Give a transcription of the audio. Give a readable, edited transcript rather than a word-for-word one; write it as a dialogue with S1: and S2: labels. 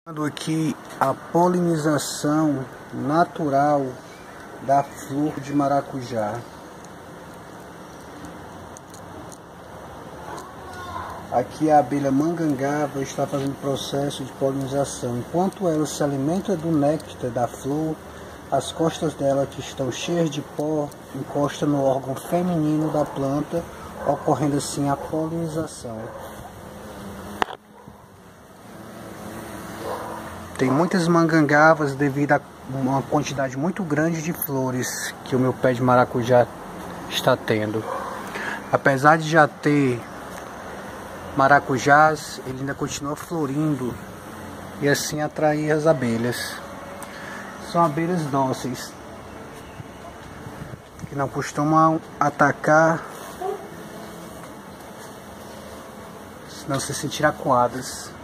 S1: Aqui a polinização natural da flor de maracujá. Aqui a abelha mangangava está fazendo processo de polinização. Enquanto ela se alimenta do néctar da flor, as costas dela, que estão cheias de pó, encosta no órgão feminino da planta, ocorrendo assim a polinização. Tem muitas mangangavas devido a uma quantidade muito grande de flores que o meu pé de maracujá está tendo. Apesar de já ter maracujás, ele ainda continua florindo e assim atrair as abelhas. São abelhas dóceis, que não costumam atacar, senão se sentir acuadas.